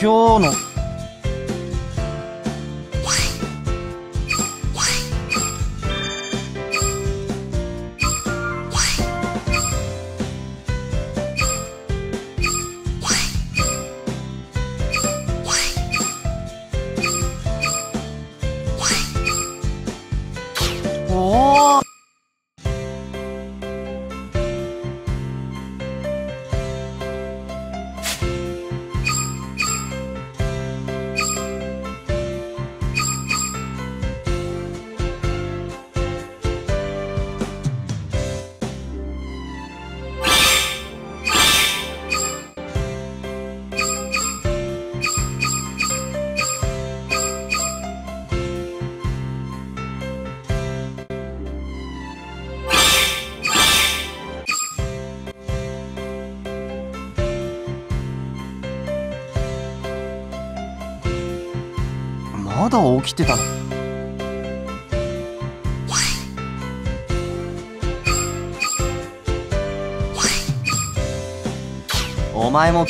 今日のおーまだ起きてたの？お前も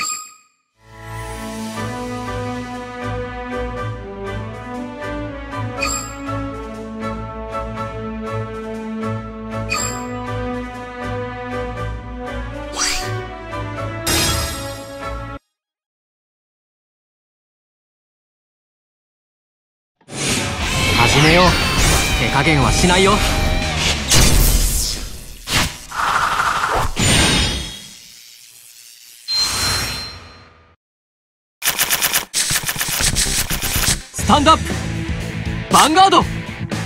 始めよう。手加減はしないよ。スタンドアップヴァンガード。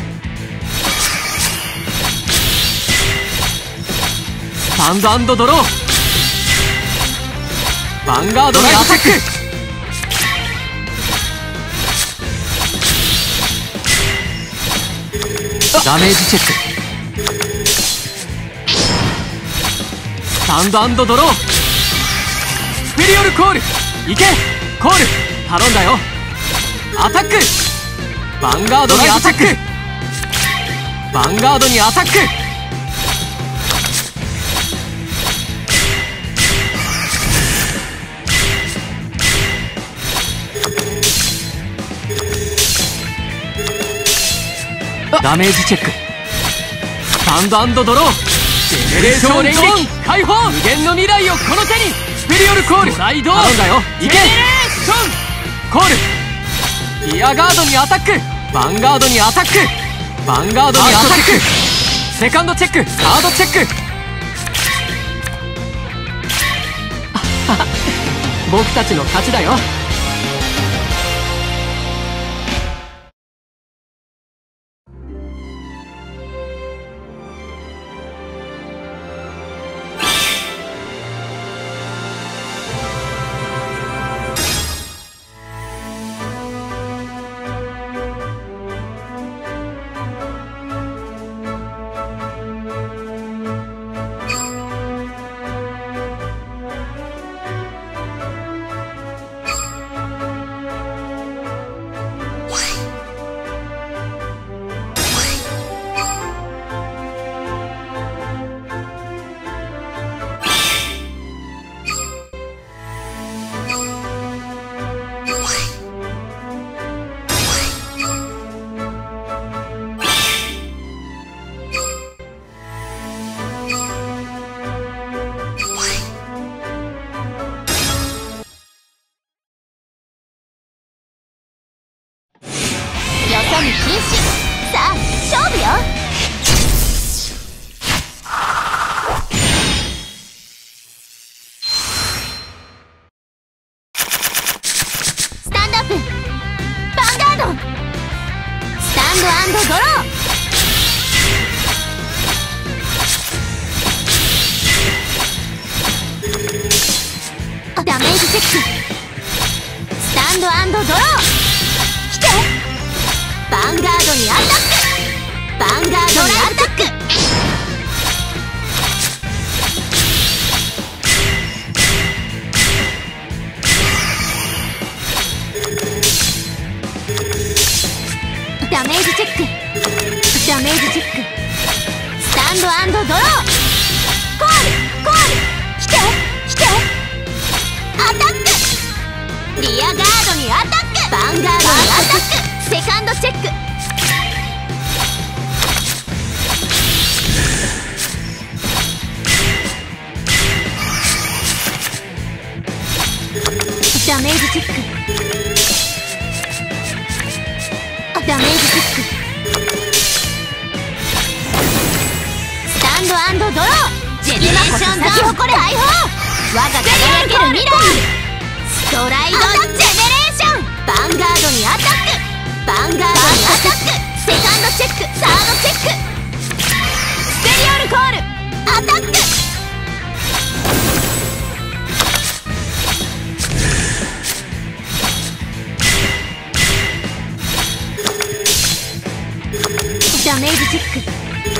スタンドアンドドロー。ヴァンガードにアタック。ダメージチェック。スタンドアンドドロー。スペリオルコール。いけコール。頼んだよ。アタック。ヴァンガードにアタック。ヴァンガードにアタック。ダメージチェック。スタンドアンドドロー。ジェネレーション連撃解放。無限の未来をこの手に。スペリオルコール。頼んだよ。いけジェネレーションコール。リアガードにアタック。ヴァンガードにアタック。ヴァンガードにアタック。セカンドチェック。カードチェック。僕たちの勝ちだよ。禁止。さあ勝負よ。スタンドアップヴァンガード。スタンドアンドドロー。ダメージチェック。スタンドアンドドロー。来てヴァンガードにアタック。ヴァンガードにアタック。ダメージチェック。ダメージチェック。スタンドアンドドロー。コールコール。来て来てアタック。リアガードにアタック。ヴァンガードにアタック。セカンドチェック。ダメージチェック。ダメージチェック。スタンド&ドロー。ジェネレーション咲き誇る解放。我が輝ける未来。ストライドジェネレーション。ヴァンガードにアタック。ヴァンガードにアタック。セカンドチェック。サードチェック。スペリオルコール。アタック。ダメージチェック。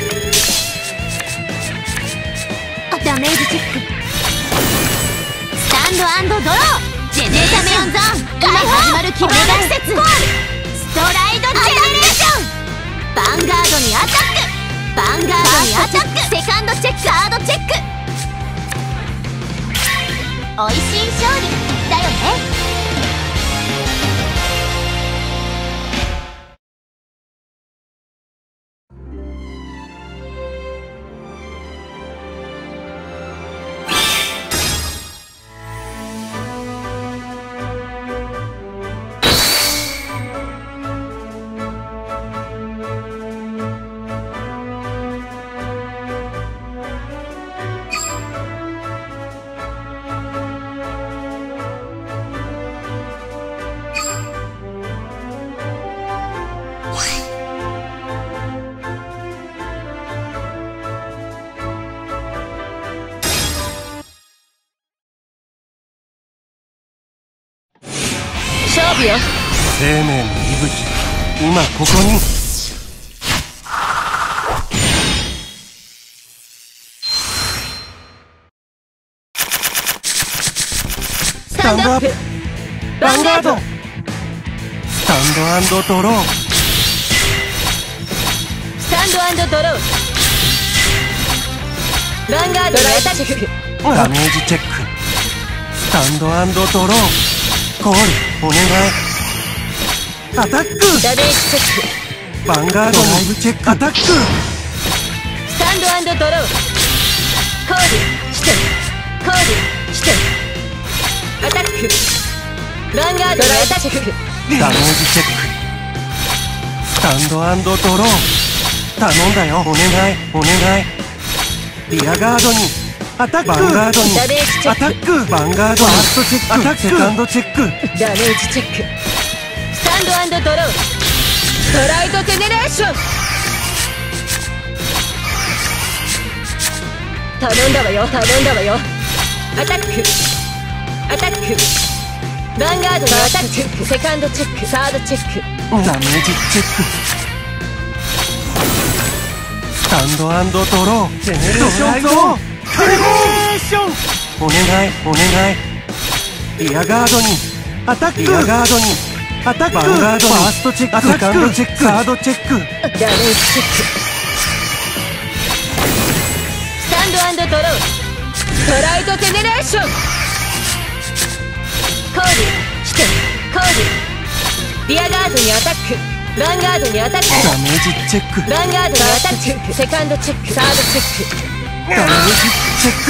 ダメージチェック。スタンド&ドロー。ジェネレーションゾーン。今始まる希望の季節。ストライドジェネレーション。ヴァンガードにアタック。ヴァンガードにアタック。セカンドチェック。サードチェック。おいしい勝利だよね。勝負よ。 生命の息吹、今ここに。スタンドアップ。ヴァンガード。スタンド&ドロー。 スタンド&ドロー。ヴァンガードにアタック。 ダメージチェック。スタンド&ドロー。コールお願い。アタック。ダメージチェック。ヴァンガードライブチェック。アタック。 スタンド&ドロー。コールしてコールしてアタック。ヴァンガードにアタック。 ダメージチェック。スタンド&ドロー。頼んだよお願いお願い。リアガードにアタック。ヴァンガードにアタック。ヴァンガードファーストチェック。アタック。セカンドチェック。 ダメージチェック。スタンド&ドロー。ストライドジェネレーション。頼んだわよ頼んだわよ。アタックアタック。ヴァンガードにアタック。セカンドチェック。サードチェック。 ダメージチェック。スタンド&ドロー。ジェネレーションゾーン。ジェネレーションお願いお願い。リアガードにアタック。リアガードにアタック。ヴァンガードにファーストチェック。セカンドチェック。サードチェック。 ダメージチェック。スタンド&ドロー。ストライドジェネレーション。コールしてコール。リアガードにアタック。ヴァンガードにアタック。 ダメージチェック。 ヴァンガードにアタック。セカンドチェック。サードチェック。 ダメージチェック。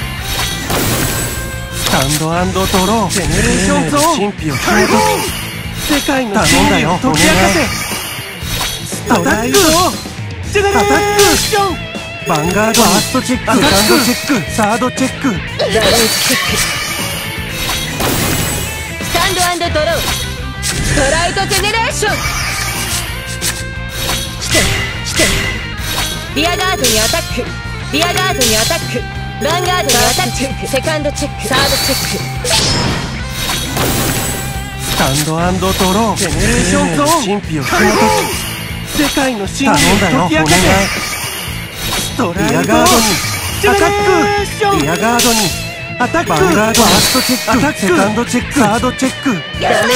スタンド&ドロー。ジェネレーションゾーン。神秘を決めとき。世界の真理を解き明かせ。アタック。ジェネレーション。ヴァンガードファーストチェック。セカンドチェック。サードチェック。 ダメージチェック。スタンド&ドロー。ストライドジェネレーション。してリアガードにアタック。リアガードにアタック。ヴァンガードにアタック。セカンドチェック。サードチェック。 スタンド&ドロー。ジェネレーションゾーン。神秘を決めとき。世界の真理を解き明かせ。ストライド。リアガードにアタック。リアガードにアタック。ヴァンガードファーストチェック。アタック。セカンドチェック。サードチェック。 ダメージチェック。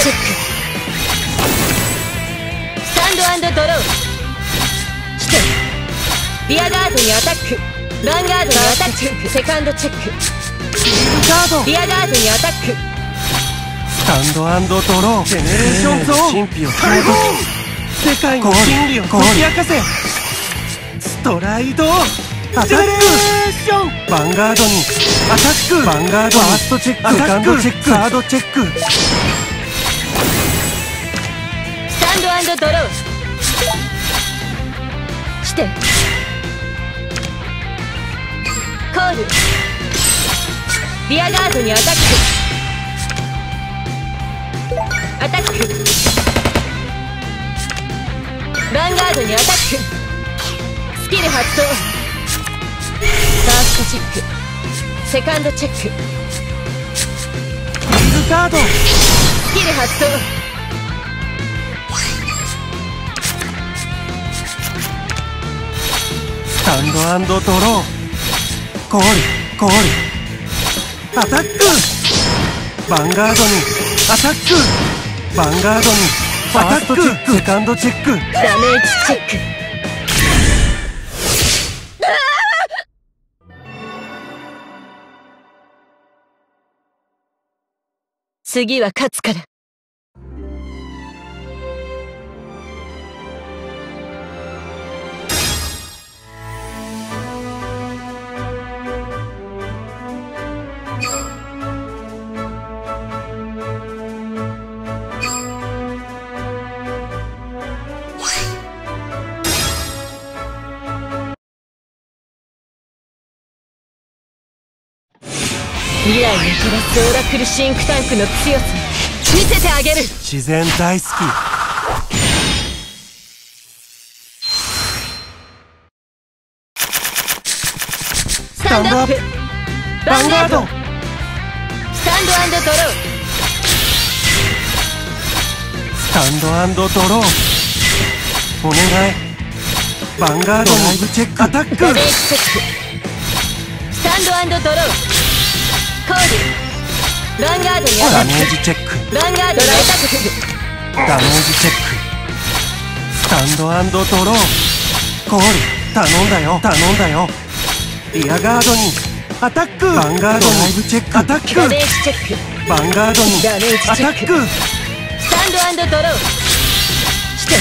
スタンド&ドロー。してリアガードにアタック。ヴァンガードにアタック。セカンドチェック。 シールガード。 リアガードにアタック。 スタンドドロー、ジェネレーションゾーン、神秘を解放、世界の真理を解き明かせ。ストライドジェネレーション、ヴァンガードにアタック、ヴァンガードにファーストチェック、セカンドチェック、サードチェック。 スタンドドローしてコール、リアガードにアタック、アタック、ヴァンガードにアタック、スキル発動、ファーストチェック、セカンドチェック、 リングカード、 スキル発動、 スタンドドロー、コール、アタック、ヴァンガードにアタック、ヴァンガードにアタック、セカンドチェック、 ダメージチェック。次は勝つから。未来に飛ばすオーラクルシンクタンクの強さ見せてあげる。 自然大好き。 スタンドアップ、ヴァンガード、スタンド&ドロー、 スタンドドロー、お願い。ヴァンガードライブチェック、アタック、 ダメージチェック、スタンド&ドロー、コール、ヴァンガードにアタック、 ダメージチェック、 ヴァンガードにアタック、 ダメージチェック、スタンドドロー、コール、頼んだよ。リアガードにアタック、ヴァンガードライブチェック、アタック、 ダメージチェック、 ヴァンガードにダメージチェック、 アタック、 スタンド&ドローして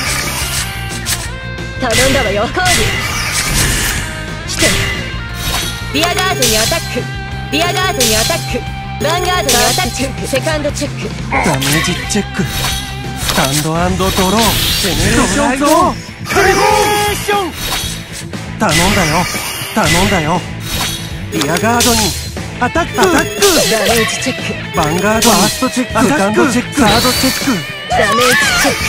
頼んだわよ。コールしてリアガードにアタック、リアガードにアタック、ヴァンガードにアタック、セカンドチェック、 ダメージチェック、スタンドドロー、ジェネレーションゾーン、解放、頼んだよ。リアガードにアタック、 ダメージチェック、 ヴァンガードにファーストチェック、セカンドチェック、サードチェック、 ダメージチェック、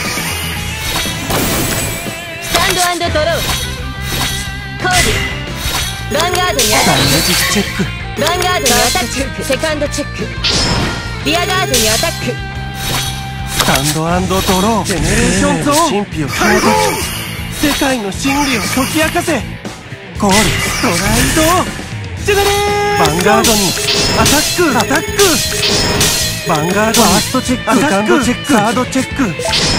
スタンド&ドロー、コール、ヴァンガードにアタッダメージチェック、 ク、ヴァンガードにアタック、セカンドチェック、リアガードにアタック、 スタンドドロー、ジェネレーションゾーン、神秘を解放、世界の真理を解き明かせ。コール、ストライドジェネレーション、ヴァンガードにアタック、ヴァンガードにファーストチェック、セカンドチェック、サードチェック、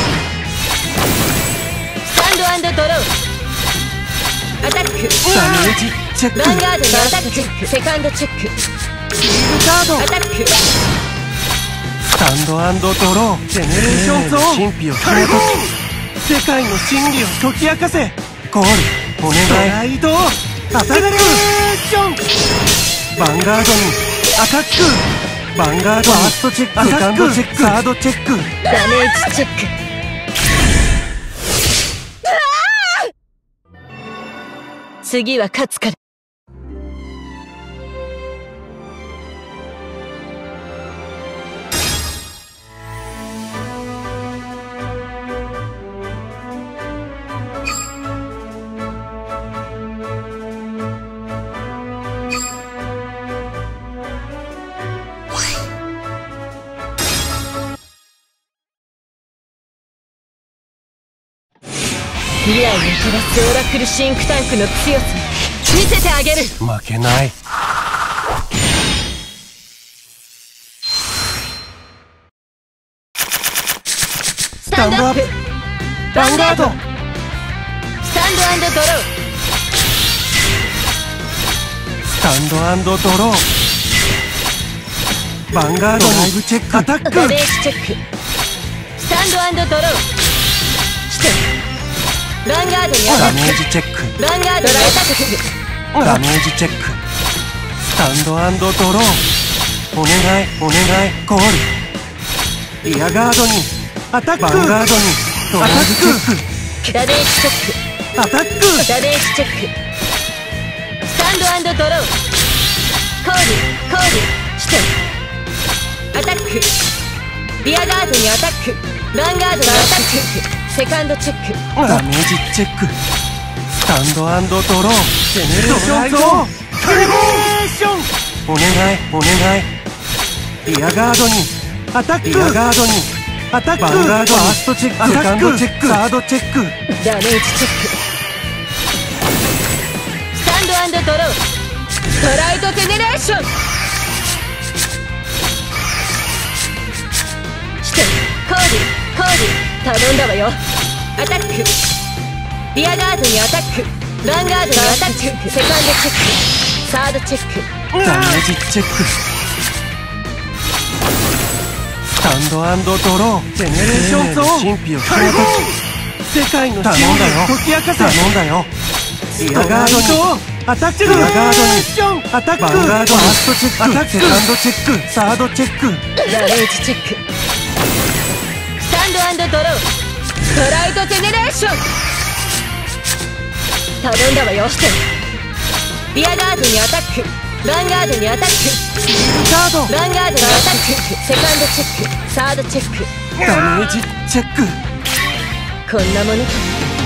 スタンド&ドロー、アタック、 ダメージチェック、 ヴァンガードにアタック、セカンドチェック、 シールガード、 アタック、 スタンドドロー、ジェネレーションゾーン、神秘を解放、世界の真理を解き明かせ。コール、お願い。ストライドアタック、ジェネレーション、ヴァンガードにアタック、ヴァンガードにファーストチェック、セカンドチェック、サードチェック、 ダメージチェック。次は勝つから。未来に飛ばすオーラクルシンクタンクの強さ見せてあげる。 負けない。 スタンドアップ、ヴァンガード、スタンド&ドロー、 スタンドドロー、 ヴァンガードにドライブチェックアタックダメージチェックスタンド&ドローしてヴァンガードにアタックダメージチェックヴァンガードにアタックダメージチェックスタンド&ドローお願いコールリアガードにアタックヴァンガードにドライブチェックダメージチェックアタックダメージチェックスタンド&ドローコールしてアタックリアガードにアタックヴァンガードにアタックセカンドチェックダメージチェックスタンド&ドロージェネレーションゾーンカリブレーションお願いリアガードにアタックリアガードにアタックヴァンガードにファーストチェックセカンドチェックサードチェックダメージチェックスタンド&ドローストライドジェネレーションしてコール頼んだわよアタックリアガードにアタックヴァンガードにアタックセカンドチェックサードチェックダメージチェックスタンド&ドロージェネレーションゾーン神秘を開放世界の真理を解き明かせ頼んだよリアガードにアタックリアガードにアタックヴァンガードファーストチェックアタックセカンドチェックサードチェックダメージチェックスタンド&ドローストライドジェネレーション頼んだわよしてリアガードにアタックヴァンガードにアタックガードヴァンガードにアタックセカンドチェックサードチェックダメージチェックこんなものか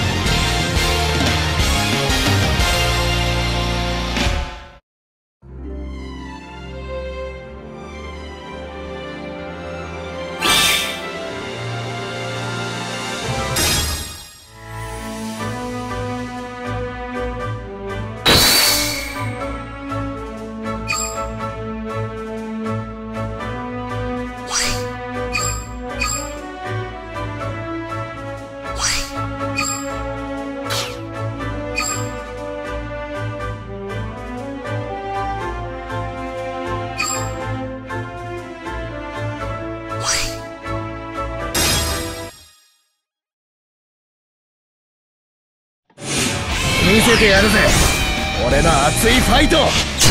見せてやるぜ俺の熱いファイト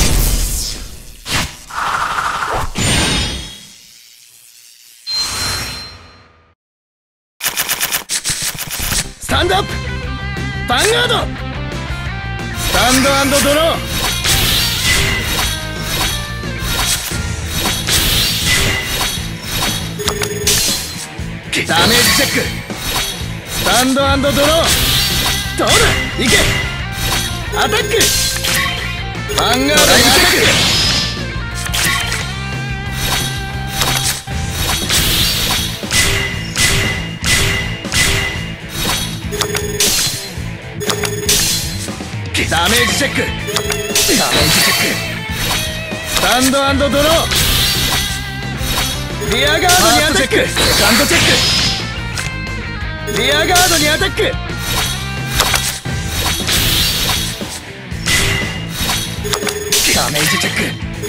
スタンドアップヴァンガードスタンド&ドローダメージチェックスタンド&ドローどうだいけアタックヴァンガードにアタックダメージチェックダメージチェックスタンド&ドローリアガードにアタックセカンドチェックリアガードにアタックダメージチェック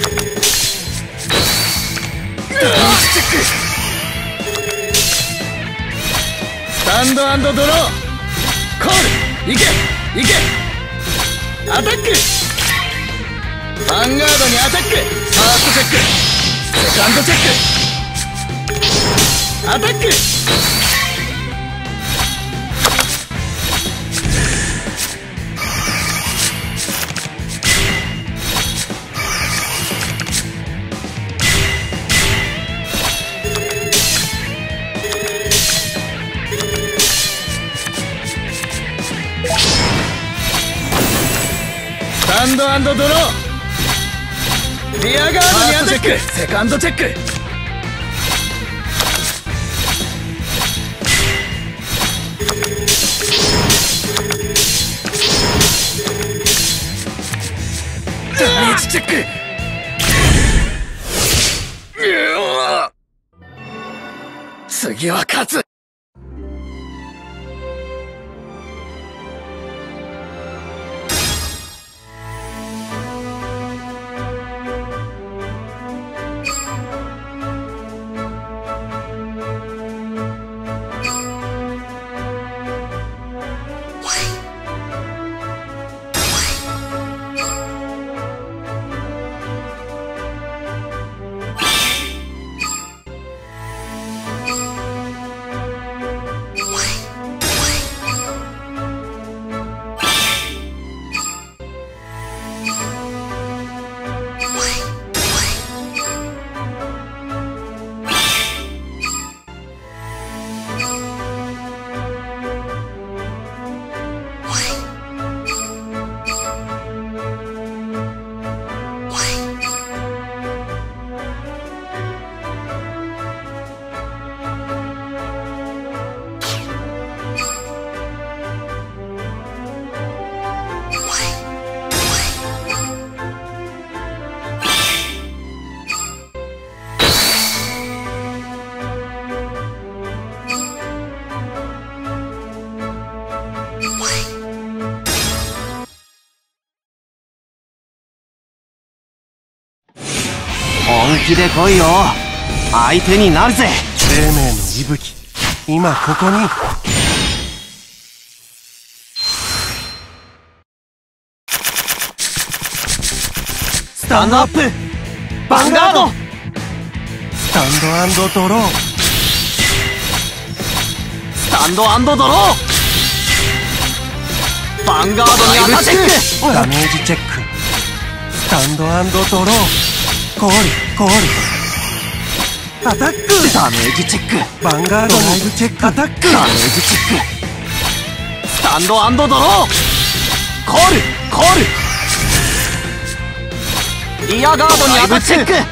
ダメージチェックスタンド&ドローコールいけアタックヴァンガードにアタックファーストチェックセカンドチェックアタックスタンド&ドローリアガードにアタックセカンドチェックダメージチェック次は勝つ本気で来いよ。相手になるぜ。生命の息吹、今ここに。スタンドアップ、ヴァンガード。スタンド&ドロー。スタンド&ドロー。ヴァンガードにアタック。ダメージチェック。スタンド&ドロー。コールコール。アタック。ダメージチェック。ヴァンガードライブチェック。アタック。ダメージチェック。スタンド&ドロー。コールコール。リアガードにアタック。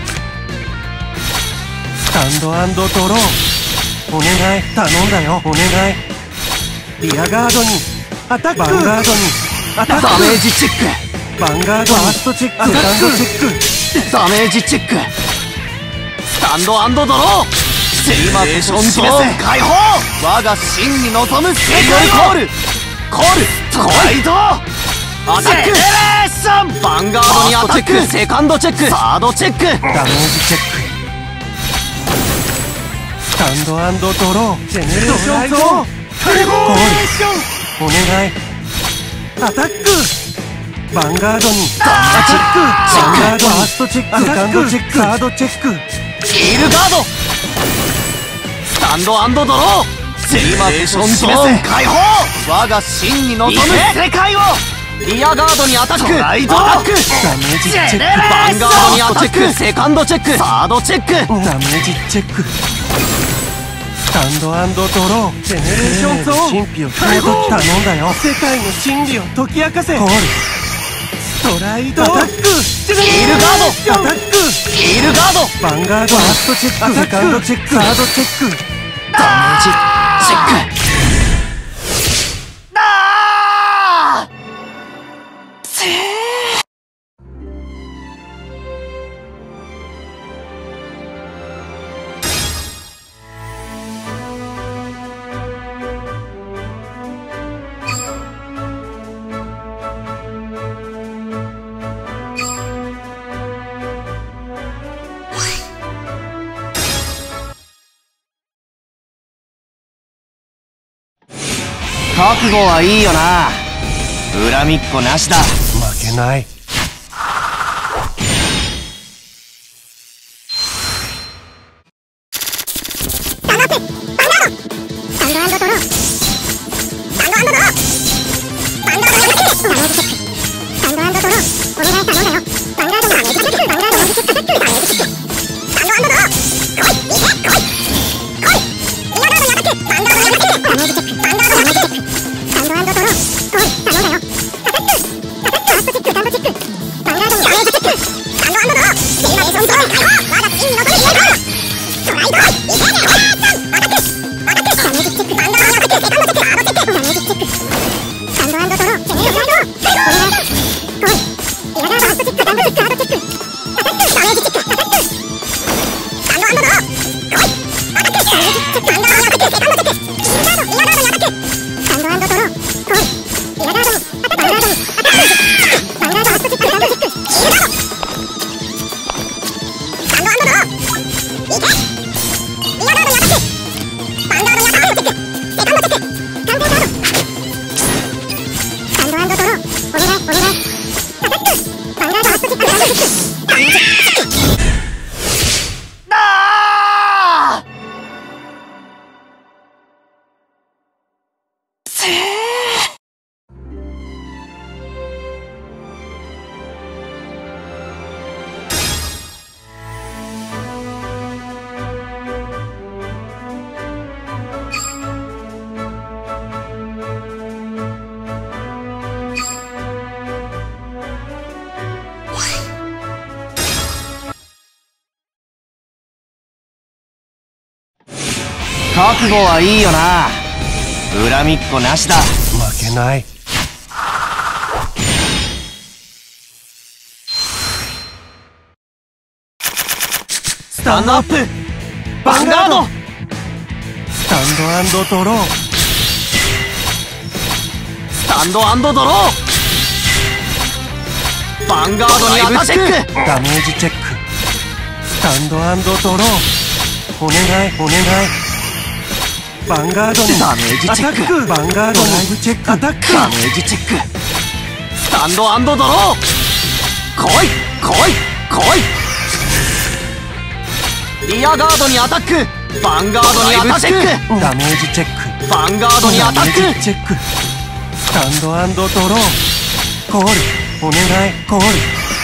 スタンド&ドロー。お願い、頼んだよ、お願い。リアガードにアタック。ヴァンガードにアタック。ダメージチェック。ヴァンガードファーストチェック。セカンドチェック。ダメージチェック。スタンド&ドロー。セリマーションゾーン解放。我が真に望む世界コールコールストライドアタック。ジェネレーション。ヴァンガードにアタック。セカンドチェック。サードチェック。ダメージチェック。スタンド&ドロー。ジェネレーションゾーン解放。コールお願い。アタック。ヴァンガードにアタック。ヴァンガードファーストチェック。セカンドチェック。サードチェック。ヒールガード。スタンド&ドロー。セリマーションゾーン解放。我が真に望む世界を。リアガードにアタック。アタック。ダメージチェック。ヴァンガードにアタック。セカンドチェック。サードチェック。ダメージチェック。スタンド&ドロー。ジェネレーションゾーン神秘を解放。頼んだよ。世界の真理を解き明かせ。コールストライドアタック。ヒールガードアタック。ヒールガード。ヴァンガードファーストチェック。セカンドチェック。サードチェック。ダメージチェック。覚悟はいいよな。恨みっこなしだ。負けない。覚悟はいいよな。恨みっこなしだ。負けない。スタンドアップ。ヴァンガード。スタンド&ドロー。スタンド&ドロー。ヴァンガードにアタック。ダメージチェック。スタンド&ドロー。お願いお願い。ヴァンガードにダメージチェック。 アタック。ヴァンガードにチェック。アタック。 ダメージチェック。スタンド&ドロー。来い来い来い。リアガードにアタック。ヴァンガードにアタック。 ダメージチェック。 ヴァンガードにアタック。 ダメージチェック。スタンド&ドロー。コールお願いコー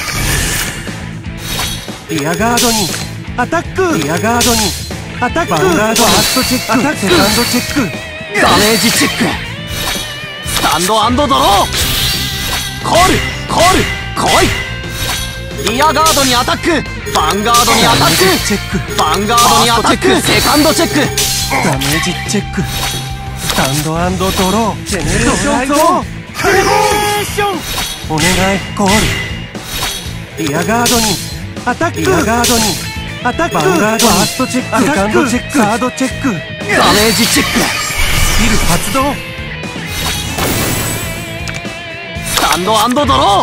ル。リアガードにアタック。リアガードにアタック。ヴァンガードファーストチェック。アタック。セカンドチェック。 ダメージチェック。スタンド&ドロー。コールコール来い。リアガードにアタック。ヴァンガードにアタック。 チェック。 ヴァンガードにアタック。セカンドチェック。 ダメージチェック。スタンド&ドロー。ジェネレーションゾーン。 解放。 お願いコール。リアガードにアタック。リアガードにアタック。ヴァンガードにファーストチェック。セカンドチェック。サードチェック。 ダメージチェック。 スキル発動。 スタンド&ドロー。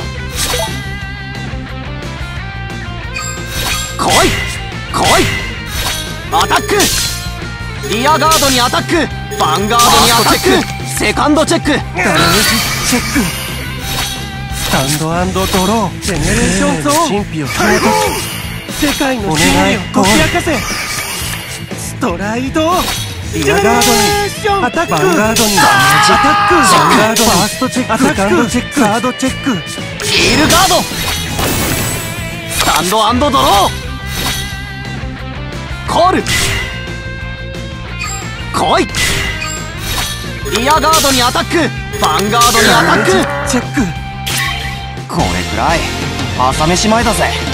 来い来い。アタック。リアガードにアタック。ヴァンガードにアタック。セカンドチェック。 ダメージチェック。スタンド&ドロー。ジェネレーションゾーン。神秘を解放。世界の真理を解き明かせ。ストライド。リアガードにアタック。ヴァンガードにアタック。ヴァンガードにファーストチェック。セカンドチェック。サードチェック。 ヒールガード。スタンド&ドロー。コール来い。リアガードにアタック。ヴァンガードにアタック。 チェック。 これくらい朝飯前だぜ。